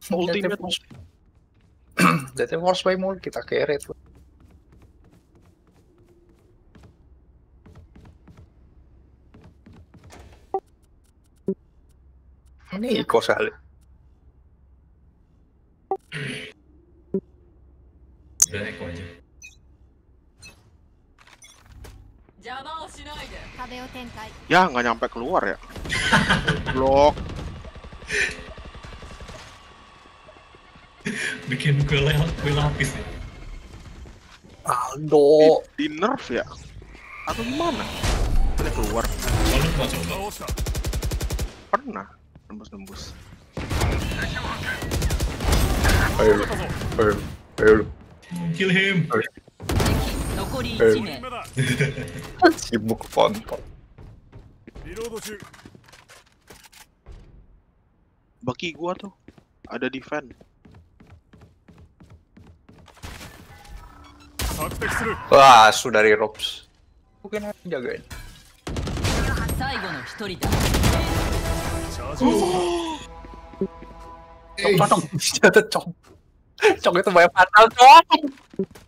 Ultimate Jadi force by mall kita carry tuh. Ini Iko sekali. Udah Eko aja. Ya nggak nyampe keluar ya. Blok. Bikin kue lapis ya. Aldo. Di nerf ya? Atau gimana? Udah keluar. Oh, lu mau coba? Pernah nembus. Ayo. Kill him. Sibuk kontol. Baki gua tuh ada defend. Wah, sudah dari ropes. Mungkin harus jagain. Cong. Cong itu banyak fatal, Cong.